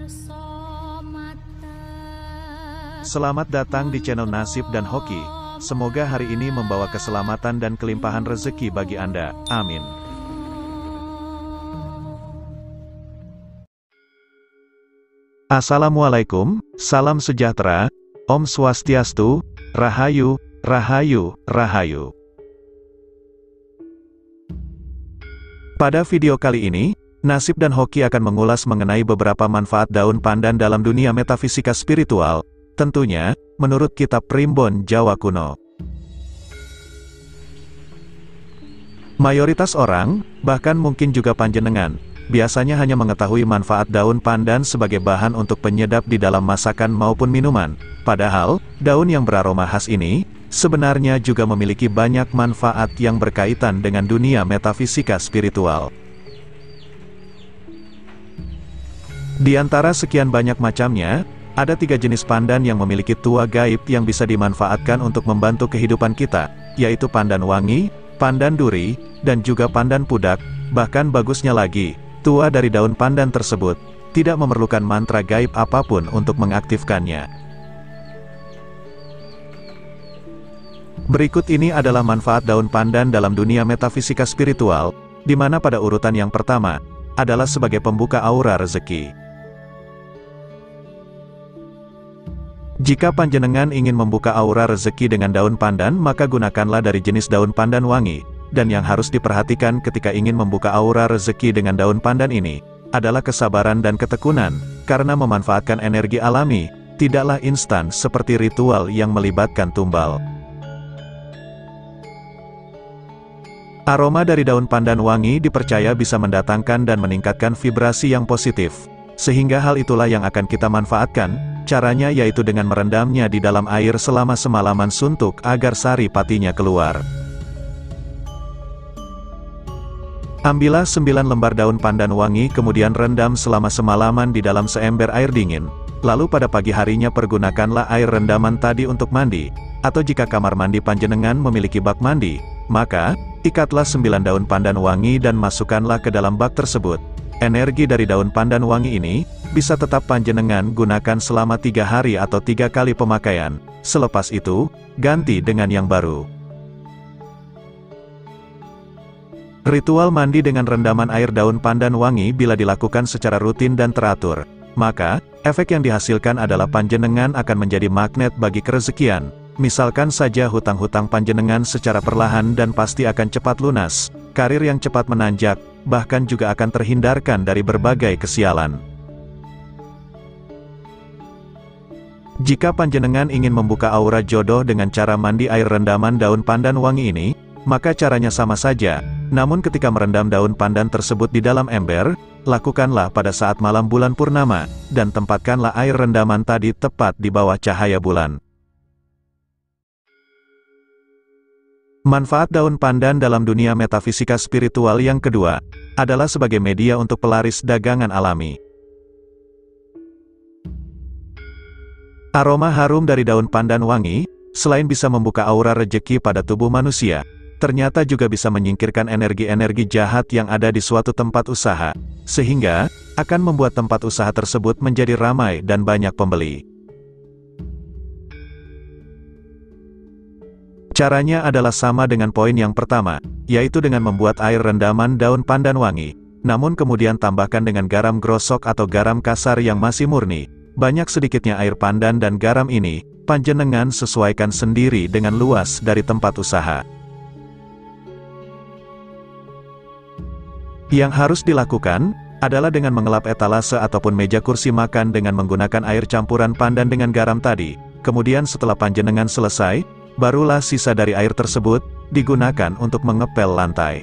Selamat datang di channel Nasib dan Hoki. Semoga hari ini membawa keselamatan dan kelimpahan rezeki bagi Anda. Amin. Assalamualaikum, salam sejahtera, Om Swastiastu, Rahayu, Rahayu, Rahayu. Pada video kali ini, Nasib dan Hoki akan mengulas mengenai beberapa manfaat daun pandan dalam dunia metafisika spiritual, tentunya, menurut kitab Primbon Jawa kuno. Mayoritas orang, bahkan mungkin juga panjenengan, biasanya hanya mengetahui manfaat daun pandan sebagai bahan untuk penyedap di dalam masakan maupun minuman. Padahal, daun yang beraroma khas ini, sebenarnya juga memiliki banyak manfaat yang berkaitan dengan dunia metafisika spiritual. Di antara sekian banyak macamnya, ada 3 jenis pandan yang memiliki tuah gaib yang bisa dimanfaatkan untuk membantu kehidupan kita, yaitu pandan wangi, pandan duri, dan juga pandan pudak. Bahkan bagusnya lagi, tuah dari daun pandan tersebut tidak memerlukan mantra gaib apapun untuk mengaktifkannya. Berikut ini adalah manfaat daun pandan dalam dunia metafisika spiritual, di mana pada urutan yang pertama, adalah sebagai pembuka aura rezeki. Jika panjenengan ingin membuka aura rezeki dengan daun pandan, maka gunakanlah dari jenis daun pandan wangi. Dan yang harus diperhatikan ketika ingin membuka aura rezeki dengan daun pandan ini, adalah kesabaran dan ketekunan, karena memanfaatkan energi alami, tidaklah instan seperti ritual yang melibatkan tumbal. Aroma dari daun pandan wangi dipercaya bisa mendatangkan dan meningkatkan vibrasi yang positif, sehingga hal itulah yang akan kita manfaatkan. Caranya yaitu dengan merendamnya di dalam air selama semalaman suntuk agar sari patinya keluar. Ambillah 9 lembar daun pandan wangi kemudian rendam selama semalaman di dalam seember air dingin. Lalu pada pagi harinya pergunakanlah air rendaman tadi untuk mandi, atau jika kamar mandi panjenengan memiliki bak mandi, maka ikatlah 9 daun pandan wangi dan masukkanlah ke dalam bak tersebut. Energi dari daun pandan wangi ini bisa tetap panjenengan gunakan selama 3 hari atau 3 kali pemakaian. Selepas itu, ganti dengan yang baru. Ritual mandi dengan rendaman air daun pandan wangi bila dilakukan secara rutin dan teratur, maka efek yang dihasilkan adalah panjenengan akan menjadi magnet bagi kerezekian. Misalkan saja hutang-hutang panjenengan secara perlahan dan pasti akan cepat lunas, karir yang cepat menanjak, bahkan juga akan terhindarkan dari berbagai kesialan. Jika panjenengan ingin membuka aura jodoh dengan cara mandi air rendaman daun pandan wangi ini, maka caranya sama saja, namun ketika merendam daun pandan tersebut di dalam ember, lakukanlah pada saat malam bulan purnama, dan tempatkanlah air rendaman tadi tepat di bawah cahaya bulan. Manfaat daun pandan dalam dunia metafisika spiritual yang kedua, adalah sebagai media untuk pelaris dagangan alami. Aroma harum dari daun pandan wangi, selain bisa membuka aura rejeki pada tubuh manusia, ternyata juga bisa menyingkirkan energi-energi jahat yang ada di suatu tempat usaha, sehingga akan membuat tempat usaha tersebut menjadi ramai dan banyak pembeli. Caranya adalah sama dengan poin yang pertama, yaitu dengan membuat air rendaman daun pandan wangi, namun kemudian tambahkan dengan garam grosok atau garam kasar yang masih murni. Banyak sedikitnya air pandan dan garam ini, panjenengan sesuaikan sendiri dengan luas dari tempat usaha. Yang harus dilakukan, adalah dengan mengelap etalase ataupun meja kursi makan dengan menggunakan air campuran pandan dengan garam tadi. Kemudian setelah panjenengan selesai, barulah sisa dari air tersebut, digunakan untuk mengepel lantai.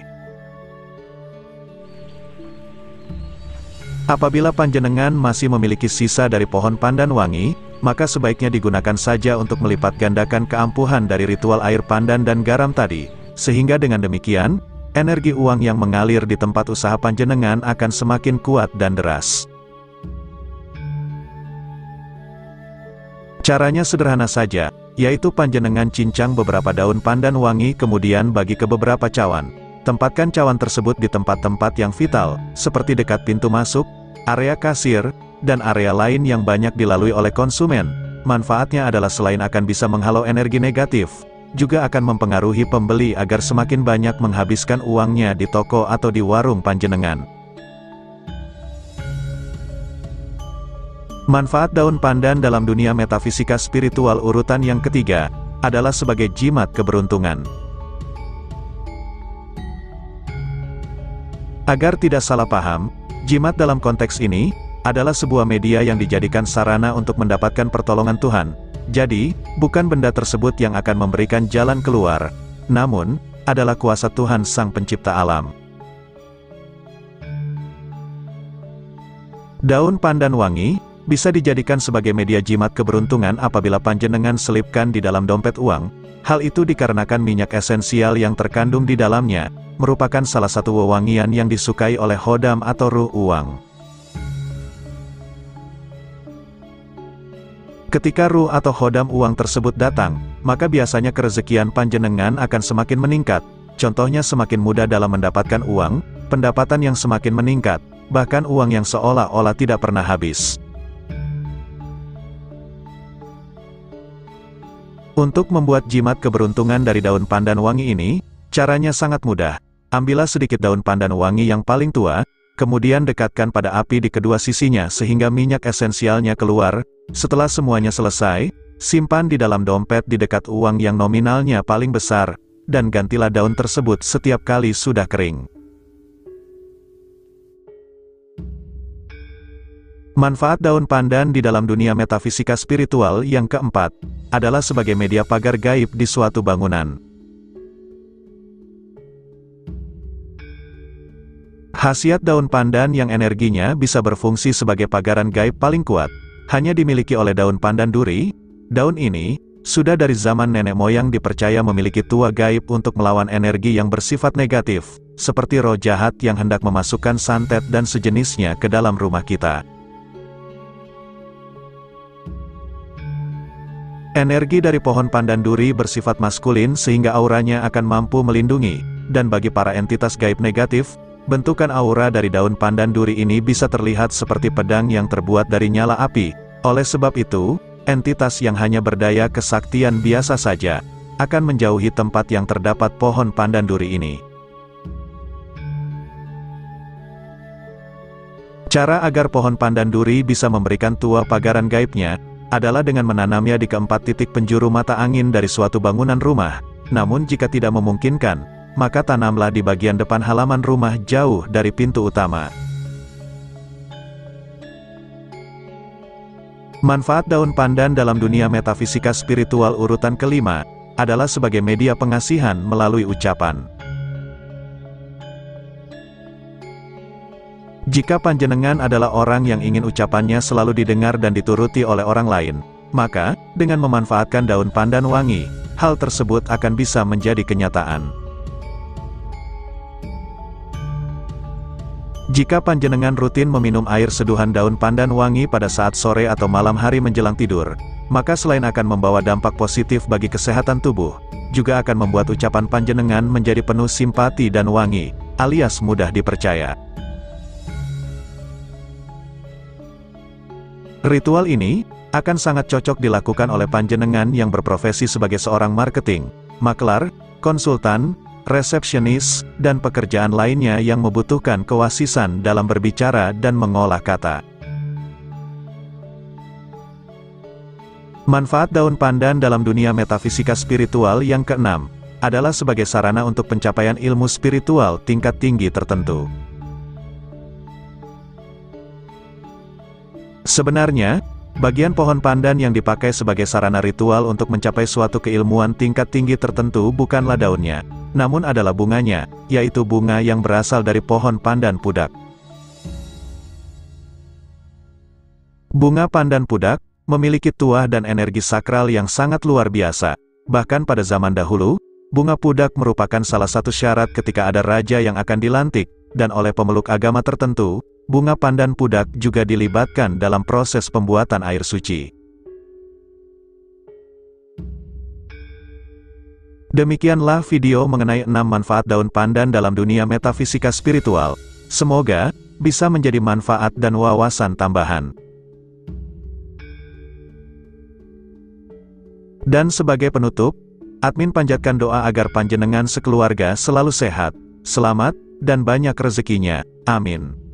Apabila panjenengan masih memiliki sisa dari pohon pandan wangi, maka sebaiknya digunakan saja untuk melipat gandakan keampuhan dari ritual air pandan dan garam tadi, sehingga dengan demikian, energi uang yang mengalir di tempat usaha panjenengan akan semakin kuat dan deras. Caranya sederhana saja, yaitu panjenengan cincang beberapa daun pandan wangi kemudian bagi ke beberapa cawan. Tempatkan cawan tersebut di tempat-tempat yang vital, seperti dekat pintu masuk, area kasir, dan area lain yang banyak dilalui oleh konsumen. Manfaatnya adalah selain akan bisa menghalau energi negatif, juga akan mempengaruhi pembeli agar semakin banyak menghabiskan uangnya di toko atau di warung panjenengan. Manfaat daun pandan dalam dunia metafisika spiritual urutan yang ketiga, adalah sebagai jimat keberuntungan. Agar tidak salah paham, jimat dalam konteks ini, adalah sebuah media yang dijadikan sarana untuk mendapatkan pertolongan Tuhan. Jadi, bukan benda tersebut yang akan memberikan jalan keluar, namun, adalah kuasa Tuhan Sang Pencipta Alam. Daun pandan wangi bisa dijadikan sebagai media jimat keberuntungan apabila panjenengan selipkan di dalam dompet uang. Hal itu dikarenakan minyak esensial yang terkandung di dalamnya, merupakan salah satu wewangian yang disukai oleh khodam atau ruh uang. Ketika ruh atau khodam uang tersebut datang, maka biasanya kerezekian panjenengan akan semakin meningkat. Contohnya semakin mudah dalam mendapatkan uang, pendapatan yang semakin meningkat, bahkan uang yang seolah-olah tidak pernah habis. Untuk membuat jimat keberuntungan dari daun pandan wangi ini, caranya sangat mudah. Ambillah sedikit daun pandan wangi yang paling tua, kemudian dekatkan pada api di kedua sisinya sehingga minyak esensialnya keluar. Setelah semuanya selesai, simpan di dalam dompet di dekat uang yang nominalnya paling besar, dan gantilah daun tersebut setiap kali sudah kering. Manfaat daun pandan di dalam dunia metafisika spiritual yang keempat, adalah sebagai media pagar gaib di suatu bangunan. Khasiat daun pandan yang energinya bisa berfungsi sebagai pagaran gaib paling kuat, hanya dimiliki oleh daun pandan duri. Daun ini, sudah dari zaman nenek moyang dipercaya memiliki tuah gaib untuk melawan energi yang bersifat negatif, seperti roh jahat yang hendak memasukkan santet dan sejenisnya ke dalam rumah kita. Energi dari pohon pandan duri bersifat maskulin sehingga auranya akan mampu melindungi, dan bagi para entitas gaib negatif, bentukan aura dari daun pandan duri ini bisa terlihat seperti pedang yang terbuat dari nyala api. Oleh sebab itu, entitas yang hanya berdaya kesaktian biasa saja, akan menjauhi tempat yang terdapat pohon pandan duri ini. Cara agar pohon pandan duri bisa memberikan tuah pagaran gaibnya, adalah dengan menanamnya di keempat titik penjuru mata angin dari suatu bangunan rumah. Namun jika tidak memungkinkan, maka tanamlah di bagian depan halaman rumah jauh dari pintu utama. Manfaat daun pandan dalam dunia metafisika spiritual urutan kelima, adalah sebagai media pengasihan melalui ucapan. Jika panjenengan adalah orang yang ingin ucapannya selalu didengar dan dituruti oleh orang lain, maka, dengan memanfaatkan daun pandan wangi, hal tersebut akan bisa menjadi kenyataan. Jika panjenengan rutin meminum air seduhan daun pandan wangi pada saat sore atau malam hari menjelang tidur, maka selain akan membawa dampak positif bagi kesehatan tubuh, juga akan membuat ucapan panjenengan menjadi penuh simpati dan wangi, alias mudah dipercaya. Ritual ini akan sangat cocok dilakukan oleh panjenengan yang berprofesi sebagai seorang marketing, maklar, konsultan, resepsionis, dan pekerjaan lainnya yang membutuhkan kewasisan dalam berbicara dan mengolah kata. Manfaat daun pandan dalam dunia metafisika spiritual yang keenam, adalah sebagai sarana untuk pencapaian ilmu spiritual tingkat tinggi tertentu. Sebenarnya, bagian pohon pandan yang dipakai sebagai sarana ritual untuk mencapai suatu keilmuan tingkat tinggi tertentu bukanlah daunnya, namun adalah bunganya, yaitu bunga yang berasal dari pohon pandan pudak. Bunga pandan pudak memiliki tuah dan energi sakral yang sangat luar biasa. Bahkan pada zaman dahulu, bunga pudak merupakan salah satu syarat ketika ada raja yang akan dilantik, dan oleh pemeluk agama tertentu, bunga pandan pudak juga dilibatkan dalam proses pembuatan air suci. Demikianlah video mengenai 6 manfaat daun pandan dalam dunia metafisika spiritual. Semoga bisa menjadi manfaat dan wawasan tambahan. Dan sebagai penutup, admin panjatkan doa agar panjenengan sekeluarga selalu sehat, selamat, dan banyak rezekinya. Amin.